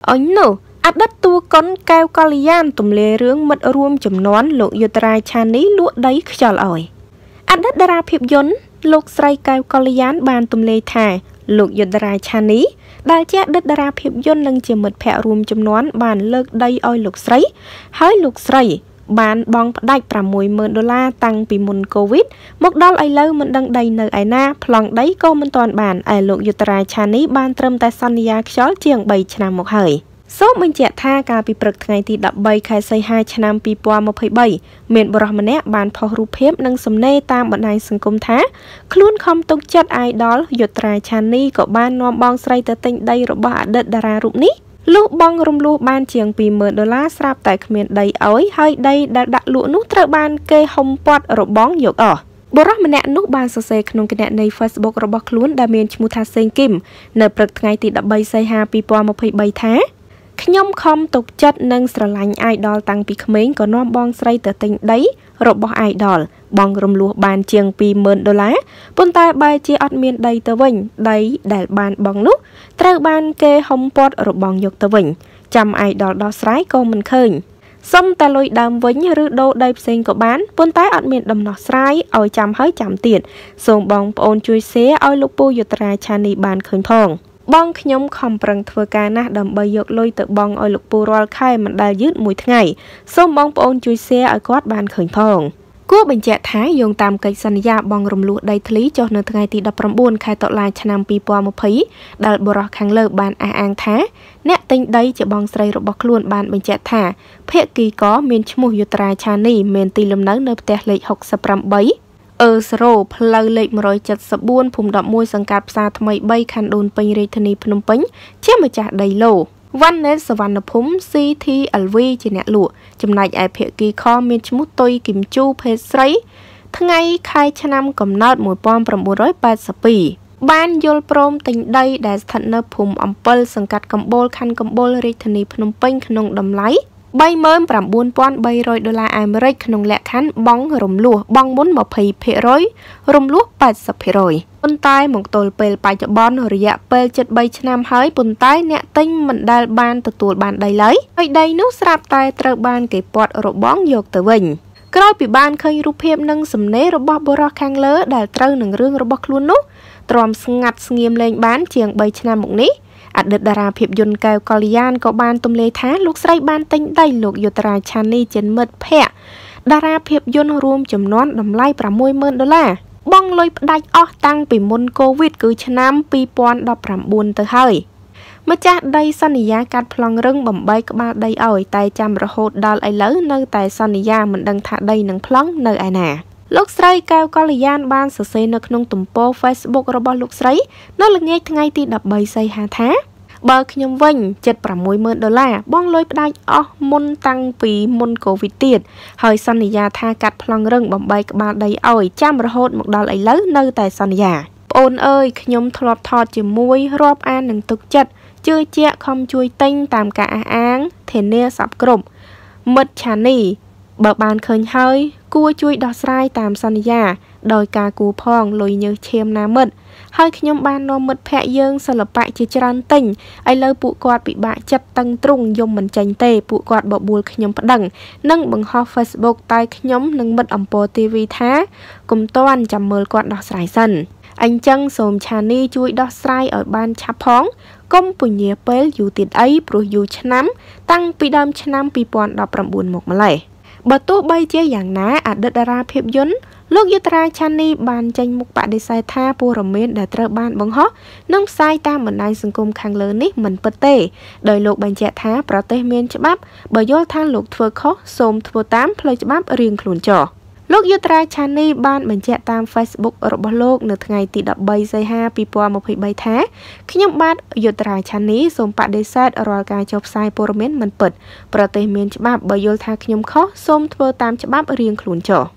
Ấn nụ, đất tua con keo Kalian tùm lê rướng mật ruộng chùm nón lục yutrai chani lụa đấy khờ ỏi. Đất đà ra phiệp dốn, lục sray keo Kalian bàn tùm lê thải, lục yutrai chani. Đa chát đất đà ra phiệp dốn nâng chìa mật phẹ ruộng chùm nón bàn lược đây oi lục sray. Hơi lục sray, bàn bong đạch $60,000 tăng vì môn Covid. Một đo ai lâu mình đăng đầy nơi ai na, plong đấy cô mình toàn bàn ai lục yutrai chani bàn trâm tại Sonia khói chiêng 7 năm một hơi. Số mình chạy tha cả bị bực ngày thì đập bay khai xây 2 năm pi qua 1,7 miền bờ rầm nè bàn phò rùp phép nâng sầm nê tam bận này sừng cung thá luôn không tục chất ai đó yutrai chani của ban nom bong sray tới tinh đây rồi bà đợt đà ra rụp ní lúc bong rùm lu ban chiềng $10,000 sạp tại miền đầy ối hơi đây đã đặt lụa nút trợ ban kê hồng pot rồi bong dọc ở bờ rầm nè nút ban sờ sê khung cái nè Facebook rồi bọc luôn đa miền chmu tha sen kim nợ bực ngày thì đập bay xây 2 pi qua 1,7 tháng nhóm không tục chất nâng sờ lạnh idol tăng bị khmến có nom bong sray từ tỉnh đấy rồi bỏ idol bong rùm lúa bàn chiêng $10,000 bôn tai bay chia ọt miền đầy tờ vinh đấy để bàn bong nút trao bàn kê hồng pot rồi bong dục tờ vinh chăm idol đó sray cô mình khơi xong ta lôi đàm vĩnh rư đô đầy sinh của bán bôn tai ọt miền đầm nọ sray oi chăm hơi chăm tiền xong bong ôn chui xé oi lục pu yutrai chani bàn khơi phong bong nhóm không bằng thưa ca na đầm bay dọc lôi tự bong ở lục bù rol khai mình đã dứt mùi ngày xong bong ôn chui xe ở quát bàn khởi phong cua bình chạy thái dùng tam cây sanh ya bong rùm lụa đầy thlý cho nơi ngày thì đập rầm buồn khai tọt lại năm pi qua một phí đợt bù rol khang lơ bàn an thá nét tinh đây chỉ bong sray rồi bọc luôn bàn bình chạy thả phệ kỳ có miền chmu yutrai chani miền tì lầm nắng nơi tè lệ học sập rầm bấy sro ផ្លូវលេខ 174 ភូមិ 11 សង្កាត់ផ្សារថ្មី 3 ខណ្ឌដូនពេញ រាជធានីភ្នំពេញ ជាម្ចាស់ដីឡូ វ៉ាន់ណេត សវណ្ណភូមិ CTLV ជាអ្នកលក់ ចំណែកឯភាគីខមានឈ្មោះតុយគឹមជូភេទស្រី ថ្ងៃខែឆ្នាំកំណើត 1982 បានយល់ព្រមទិញដីដែលស្ថិតនៅភូមិអំពិលសង្កាត់កំបូលខណ្ឌកំបូលរាជធានីភ្នំពេញក្នុងតម្លៃ$39,300 អាមេរិកក្នុងលក្ខខណ្ឌបង់រំលោះបង់មុន 20% រំលោះ 80% ប៉ុន្តែមកទល់ពេលបច្ចុប្បន្នរយៈពេល 7-3 ឆ្នាំហើយប៉ុន្តែអ្នកទិញមិនដែលបានទទួលបានដីឡើយហើយដីនោះស្រាប់តែត្រូវបានគេពាត់របងយកទៅវិញក្រោយពីបានឃើញរូបភាពនិងសំណេររបស់បុរសខាងលើដែលត្រូវនឹងរឿងរបស់ខ្លួននោះទ្រាំស្ងាត់ស្ងៀមលេងបានជាង 3 ឆ្នាំមកនេះអតីតតារាភាពយន្តកែវកល្យានក៏បានទម្លាយថាលោកស្រីបានទិញដីលោកយូត្រាឆានីជាមិត្តភ័ក្តិតារាភាពយន្តរួមចំនួនតម្លៃ$60,000បង់លុយផ្ដាច់អស់តាំងពីមុនកូវីដគឺឆ្នាំ2019ទៅហើយម្ចាស់ដីសន្យាកាត់ប្លង់រឹងបំបីក្បាលដីឲ្យតែចាំរហូតដល់ឥឡូវនៅតែសន្យាមិនដឹងថាដីនឹងប្លង់នៅឯណាលោកស្រីកែវកល្យានបានសរសេរនៅក្នុងទំព័រ Facebook របស់លោកស្រីនៅល្ងាចថ្ងៃទី 13 សីហាថាបើខ្ញុំវិញ$76,000បងលុយផ្ដាច់អស់មុនតាំងពីមុនកូវីដទៀតហើយសន្យាថាកាត់ប្លង់រឹងបំបីក្បាលដីឲ្យចាំរហូតមកដល់ឥឡូវនៅតែសន្យាប្អូនអើយខ្ញុំធ្លាប់ថតជាមួយរាប់អាននឹងទុកចិត្តជឿជាក់ខំជួយទិញតាមការអះអាងធានាសពគ្រប់មិត្តឆានីបើបានឃើញហើយគួរជួយដោះស្រាយតាមសន្យាដោយការគូផងលុយញើសឈាមណាមិត្តហើយខ្ញុំបាននាំមិត្តភ័ក្តិយើងសិល្បៈជាច្រើនទិញឥឡូវពួកគាត់ពិបាកចិត្តតឹងទ្រូងយំមិនចាញ់ទេពួកគាត់បបួលខ្ញុំប្តឹងនិងបង្ហោះ Facebook តែខ្ញុំនិងមិត្តអំពរ TV ថាកុំតន់ចាំមើលគាត់ដោះស្រាយសិនអញ្ចឹងសូមឆានីជួយដោះស្រាយឲ្យបានឆាប់ផងកុំពញាពេលយូរទៀតអីព្រោះយូរឆ្នាំតាំងពីដើមឆ្នាំ2019មកម្លេះបើទោះបីជាយ៉ាងណាអតីតតារាភាពយន្តលោកយូត្រាឆានីបានចេញមុខបដិសេធថាព័ត៌មានដែលត្រូវបានបង្ហោះនិងផ្សាយតាមបណ្ដាញសង្គមខាងលើនេះមិនពិតទេដោយលោកបញ្ជាក់ថាប្រទេសមានច្បាប់បើយល់ថាលោកធ្វើខុសសូមធ្វើតាមផ្លូវច្បាប់រៀងខ្លួនចុះលោកយូត្រាឆានីបានបញ្ជាក់តាម Facebook របស់លោកនៅថ្ងៃទី 13 សីហា 2023 ថាខ្ញុំបាទយូត្រាឆានីសូមបដិសេធរាល់ការចុះផ្សាយព័ត៌មានមិនពិតប្រទេសមានច្បាប់បើយល់ថាខ្ញុំខុសសូមធ្វើតាមច្បាប់រៀងខ្លួនចុះ